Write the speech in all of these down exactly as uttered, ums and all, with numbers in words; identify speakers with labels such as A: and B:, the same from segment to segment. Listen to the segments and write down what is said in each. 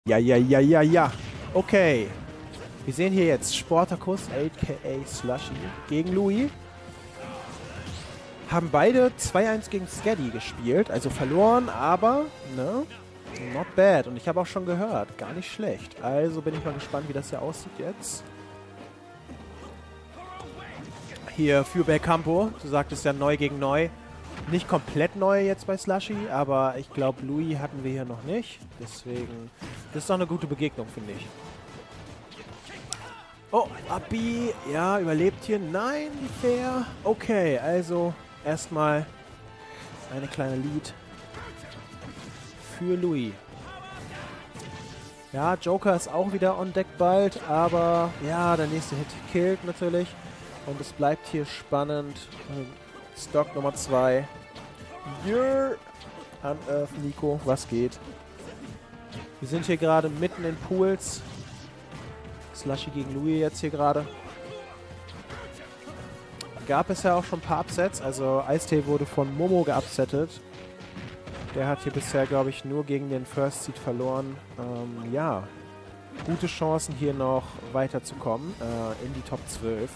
A: Ja, ja, ja, ja, ja. Okay. Wir sehen hier jetzt Sportacus, aka Slushy, gegen Louis. Haben beide zwei eins gegen Skaddy gespielt, also verloren, aber, ne, not bad. Und ich habe auch schon gehört, gar nicht schlecht. Also bin ich mal gespannt, wie das hier aussieht jetzt. Hier für Belcampo, du sagtest ja neu gegen neu. Nicht komplett neu jetzt bei Slushy, aber ich glaube, Louis hatten wir hier noch nicht. Deswegen, das ist doch eine gute Begegnung, finde ich. Oh, Abi, ja, überlebt hier. Nein, wie fair. Okay, also erstmal eine kleine Lead für Louis. Ja, Joker ist auch wieder on deck bald, aber ja, der nächste Hit killt natürlich. Und es bleibt hier spannend. Stock Nummer zwei. Yeah. Unearth Nico, was geht? Wir sind hier gerade mitten in Pools. Slushy gegen Louis jetzt hier gerade. Gab es ja auch schon ein paar Upsets. Also Eistee wurde von Momo geupsettet. Der hat hier bisher, glaube ich, nur gegen den First Seed verloren. Ähm, ja, gute Chancen hier noch weiterzukommen äh, in die Top zwölf.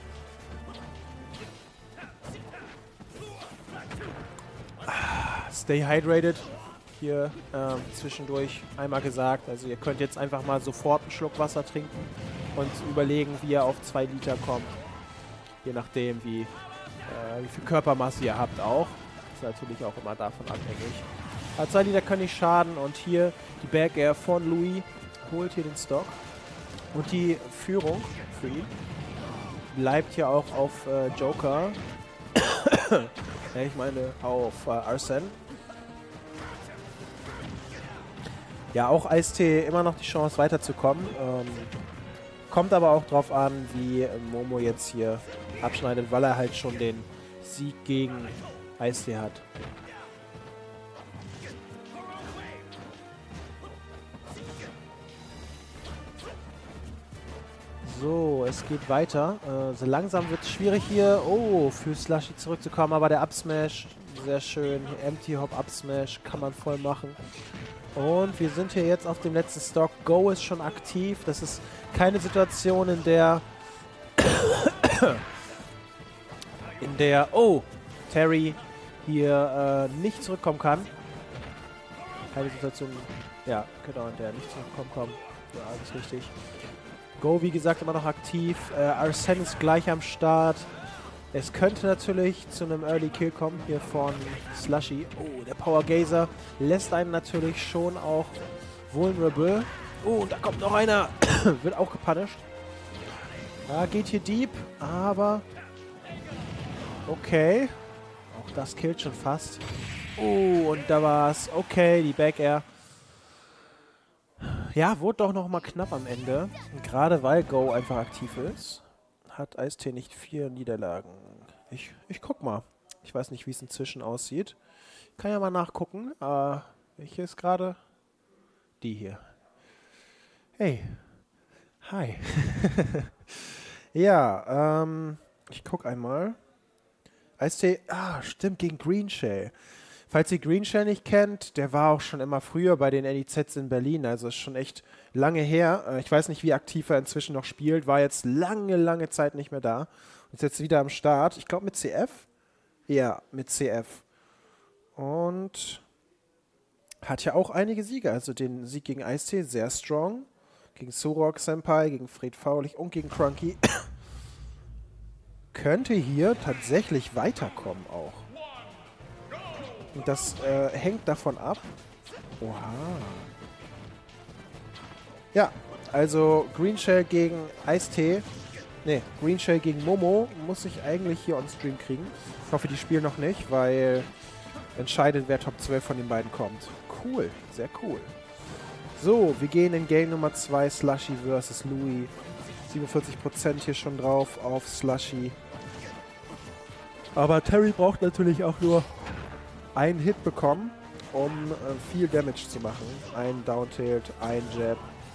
A: Stay hydrated. Hier ähm, zwischendurch einmal gesagt. Also ihr könnt jetzt einfach mal sofort einen Schluck Wasser trinken und überlegen, wie ihr auf zwei Liter kommt. Je nachdem, wie, äh, wie viel Körpermasse ihr habt auch. Ist natürlich auch immer davon abhängig. Aber zwei Liter können nicht schaden. Und hier die Back Air von Louis holt hier den Stock. Und die Führung für ihn bleibt hier auch auf äh, Joker. Ich meine auf äh, Arsene. Ja, auch Eistee immer noch die Chance weiterzukommen. Ähm, kommt aber auch drauf an, wie äh, Momo jetzt hier abschneidet, weil er halt schon den Sieg gegen Eistee hat. So, es geht weiter. Äh, so langsam wird es schwierig hier. Oh, für Slushy zurückzukommen, aber der Upsmash, sehr schön. Empty Hop Upsmash kann man voll machen. Und wir sind hier jetzt auf dem letzten Stock. Go ist schon aktiv. Das ist keine Situation, in der... in der... Oh, Terry hier äh, nicht zurückkommen kann. Keine Situation... Ja, genau, in der nicht zurückkommen kann. Ja, alles richtig. Go, wie gesagt, immer noch aktiv. Äh, Arsene ist gleich am Start. Es könnte natürlich zu einem Early Kill kommen hier von Slushy. Oh, der Power Gazer lässt einen natürlich schon auch vulnerable. Oh, und da kommt noch einer. Wird auch gepunished. Ja, geht hier deep, aber okay. Auch das killt schon fast. Oh, und da war's. Okay, die Back Air. Ja, wurde doch noch mal knapp am Ende. Gerade weil Go einfach aktiv ist, hat Eistee nicht vier Niederlagen. Ich, ich guck mal. Ich weiß nicht, wie es inzwischen aussieht. Kann ja mal nachgucken. Äh, welche ist gerade? Die hier. Hey. Hi. Ja, ähm, ich guck einmal. Eistee, ah, stimmt, gegen Greenshell. Falls ihr Greenshell nicht kennt, der war auch schon immer früher bei den N I Zs in Berlin, also ist schon echt lange her. Ich weiß nicht, wie aktiv er inzwischen noch spielt, war jetzt lange, lange Zeit nicht mehr da. Und ist jetzt wieder am Start. Ich glaube mit C F? Ja, mit C F. Und hat ja auch einige Siege, also den Sieg gegen Eistee, sehr strong. Gegen Sorok Senpai, gegen Fred Faulich und gegen Crunky. Könnte hier tatsächlich weiterkommen auch. Und das äh, hängt davon ab. Oha. Ja, also Greenshell gegen Eistee. Ne, Greenshell gegen Momo muss ich eigentlich hier on Stream kriegen. Ich hoffe, die spielen noch nicht, weil entscheidet, wer Top zwölf von den beiden kommt. Cool, sehr cool. So, wir gehen in Game Nummer zwei, Slushy versus Louis. siebenundvierzig Prozent hier schon drauf auf Slushy. Aber Terry braucht natürlich auch nur einen Hit bekommen, um äh, viel Damage zu machen. Ein Down-Tilt, ein Jab.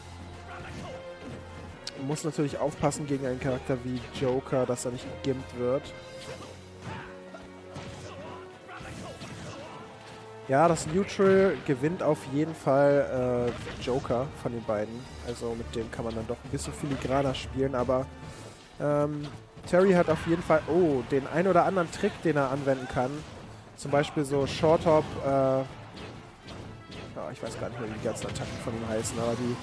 A: Muss natürlich aufpassen gegen einen Charakter wie Joker, dass er nicht gegimmt wird. Ja, das Neutral gewinnt auf jeden Fall äh, Joker von den beiden. Also mit dem kann man dann doch ein bisschen filigraner spielen, aber ähm, Terry hat auf jeden Fall, oh, den ein oder anderen Trick, den er anwenden kann. Zum Beispiel so Short Hop, äh, ja, ich weiß gar nicht mehr, wie die ganzen Attacken von ihm heißen, aber die,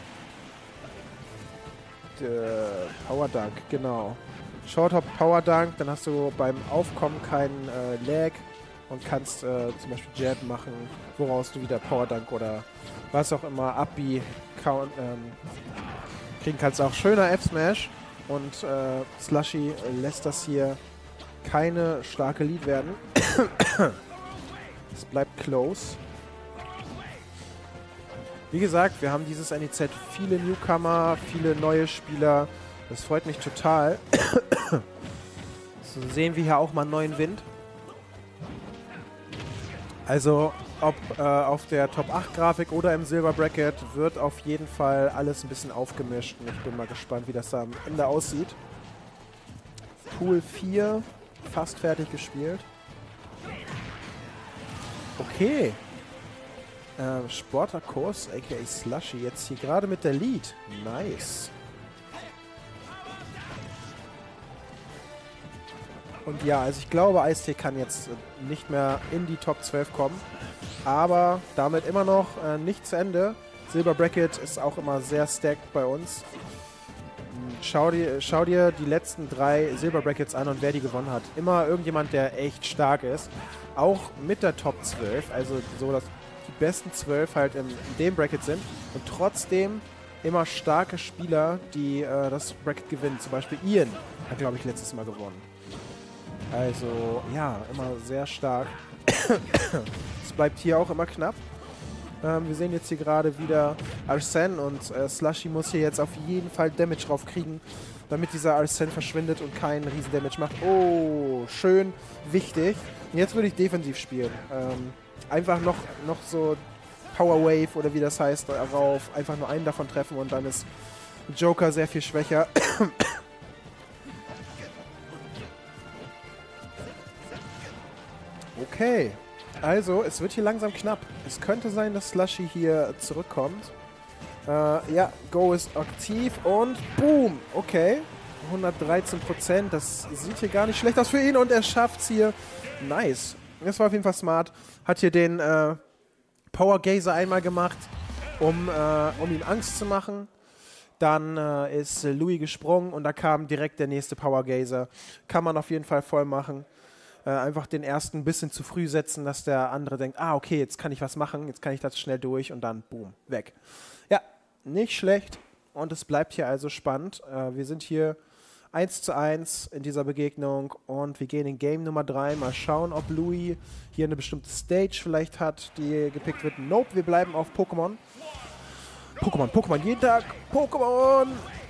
A: die Power Dunk, genau. Short Hop, Power Dunk, dann hast du beim Aufkommen keinen äh, Lag und kannst äh, zum Beispiel Jab machen, woraus du wieder Power Dunk oder was auch immer, Up-B count, ähm, kriegen kannst. Auch schöner F-Smash und äh, Slushy lässt das hier keine starke Lead werden. Es bleibt close. Wie gesagt, wir haben dieses N E Z viele Newcomer, viele neue Spieler. Das freut mich total. So sehen wir hier auch mal einen neuen Wind. Also ob äh, auf der Top acht Grafik oder im Silver Bracket wird auf jeden Fall alles ein bisschen aufgemischt. Und ich bin mal gespannt, wie das da am Ende aussieht. Pool vier, fast fertig gespielt. Okay. Äh, Sportakos, aka Slushy, jetzt hier gerade mit der Lead. Nice. Und ja, also ich glaube, Ice-T kann jetzt nicht mehr in die Top zwölf kommen. Aber damit immer noch äh, nicht zu Ende. Silber Bracket ist auch immer sehr stacked bei uns. Schau dir, schau dir die letzten drei Silber Brackets an und wer die gewonnen hat. Immer irgendjemand, der echt stark ist. Auch mit der Top zwölf. Also so, dass die besten zwölf halt in, in dem Bracket sind. Und trotzdem immer starke Spieler, die äh, das Bracket gewinnen. Zum Beispiel Ian hat, glaube ich, letztes Mal gewonnen. Also, ja, immer sehr stark. Es bleibt hier auch immer knapp. Ähm, wir sehen jetzt hier gerade wieder Arsene und äh, Slushy muss hier jetzt auf jeden Fall Damage drauf kriegen, damit dieser Arsene verschwindet und keinen riesen Damage macht. Oh, schön, wichtig. Und jetzt würde ich defensiv spielen. Ähm, einfach noch, noch so Power Wave oder wie das heißt, darauf einfach nur einen davon treffen und dann ist Joker sehr viel schwächer. Okay, also es wird hier langsam knapp. Es könnte sein, dass Slushy hier zurückkommt. Äh, ja, Go ist aktiv und boom, okay. hundertdreizehn Prozent, das sieht hier gar nicht schlecht aus für ihn und er schafft es hier. Nice, das war auf jeden Fall smart. Hat hier den äh, Power Gazer einmal gemacht, um, äh, um ihm Angst zu machen. Dann äh, ist Louis gesprungen und da kam direkt der nächste Power Gazer. Kann man auf jeden Fall voll machen. Äh, einfach den ersten ein bisschen zu früh setzen, dass der andere denkt, ah, okay, jetzt kann ich was machen, jetzt kann ich das schnell durch und dann, boom, weg. Ja, nicht schlecht und es bleibt hier also spannend. Äh, wir sind hier eins zu eins in dieser Begegnung und wir gehen in Game Nummer drei. Mal schauen, ob Louis hier eine bestimmte Stage vielleicht hat, die gepickt wird. Nope, wir bleiben auf Pokémon. Pokémon, Pokémon, jeden Tag Pokémon!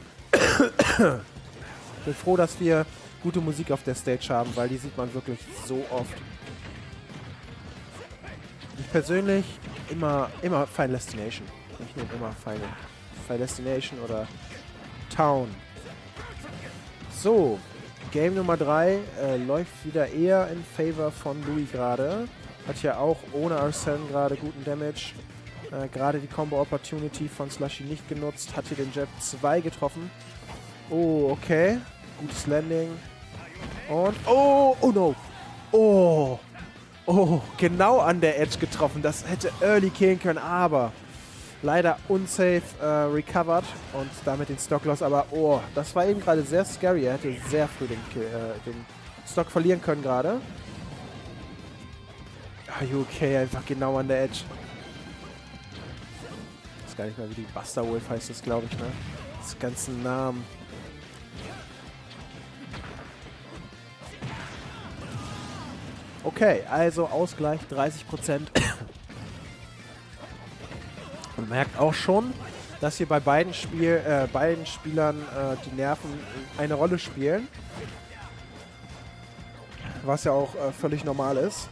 A: Ich bin froh, dass wir gute Musik auf der Stage haben, weil die sieht man wirklich so oft. Ich persönlich immer, immer Final Destination. Ich nehme immer Final, Final Destination oder Town. So, Game Nummer drei äh, läuft wieder eher in Favor von Louis gerade. Hat ja auch ohne Arsene gerade guten Damage. Äh, gerade die Combo Opportunity von Slushy nicht genutzt. Hat hier den Jab zwei getroffen. Oh, okay. Gutes Landing. Und, oh, oh no. Oh, oh, genau an der Edge getroffen. Das hätte Early killen können, aber leider unsafe äh, recovered und damit den Stock loss. Aber, oh, das war eben gerade sehr scary. Er hätte sehr früh den, äh, den Stock verlieren können gerade. Are you okay? Einfach genau an der Edge. Ich weiß gar nicht mehr, wie die Buster Wolf heißt das, glaube ich, ne? Das ganzen Namen. Okay, also Ausgleich dreißig Prozent. Man merkt auch schon, dass hier bei beiden, Spiel, äh, beiden Spielern äh, die Nerven eine Rolle spielen. Was ja auch äh, völlig normal ist.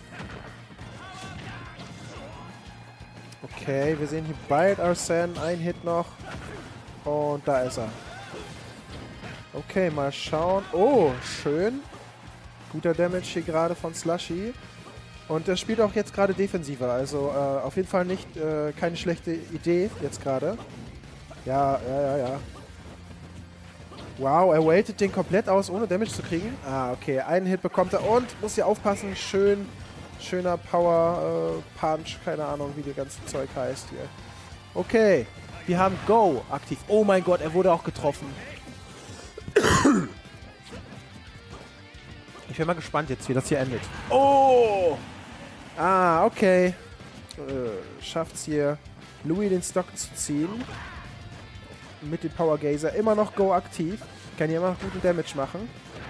A: Okay, wir sehen hier bald Arsene, ein Hit noch. Und da ist er. Okay, mal schauen. Oh, schön. Guter Damage hier gerade von Slushy. Und er spielt auch jetzt gerade defensiver, also äh, auf jeden Fall nicht äh, keine schlechte Idee jetzt gerade. Ja, ja, ja, ja. Wow, er waitet den komplett aus, ohne Damage zu kriegen. Ah, okay, einen Hit bekommt er und muss hier aufpassen. Schön, schöner Power äh, Punch, keine Ahnung, wie das ganze Zeug heißt hier. Okay, wir haben Go aktiv. Oh mein Gott, er wurde auch getroffen. Ich bin mal gespannt jetzt, wie das hier endet. Oh! Ah, okay. Äh, schafft's hier, Louis den Stock zu ziehen. Mit dem Power Gazer. Immer noch Go aktiv. Kann hier immer noch guten Damage machen.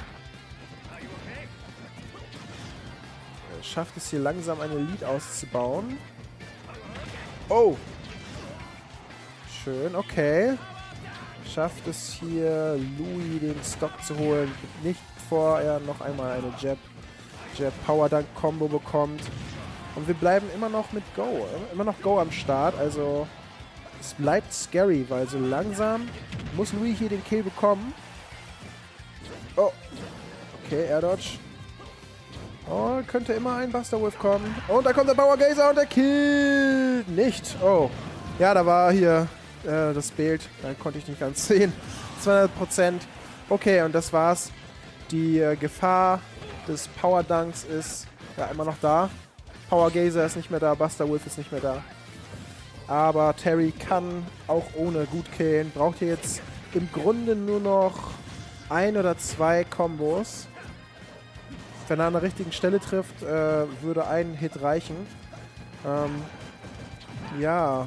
A: Äh, schafft es hier langsam eine Lead auszubauen. Oh! Schön, okay. Schafft es hier, Louis den Stock zu holen. Nicht bevor er noch einmal eine Jab, Jab Power Dunk Combo bekommt. Und wir bleiben immer noch mit Go. Immer noch Go am Start. Also es bleibt scary, weil so langsam muss Louis hier den Kill bekommen. Oh. Okay, Air Dodge. Oh, könnte immer ein Buster Wolf kommen. Und da kommt der Power Gazer und der killt nicht. Oh. Ja, da war hier äh, das Bild. Da konnte ich nicht ganz sehen. zweihundert Prozent. Okay, und das war's. Die äh, Gefahr des Power Dunks ist ja immer noch da. Power Gazer ist nicht mehr da, Buster Wolf ist nicht mehr da. Aber Terry kann auch ohne gut killen. Braucht hier jetzt im Grunde nur noch ein oder zwei Kombos. Wenn er an der richtigen Stelle trifft, äh, würde ein Hit reichen. Ähm, ja.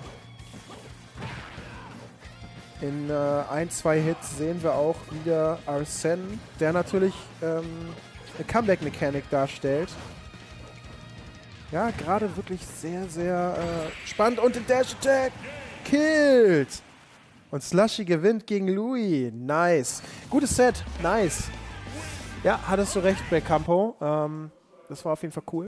A: In äh, ein, zwei Hits sehen wir auch wieder Arsene, der natürlich ähm, eine Comeback-Mechanik darstellt. Ja, gerade wirklich sehr, sehr äh, spannend. Und den Dash Attack killt. Und Slushy gewinnt gegen Louis. Nice. Gutes Set. Nice. Ja, hattest du recht, Belcampo. Ähm, das war auf jeden Fall cool.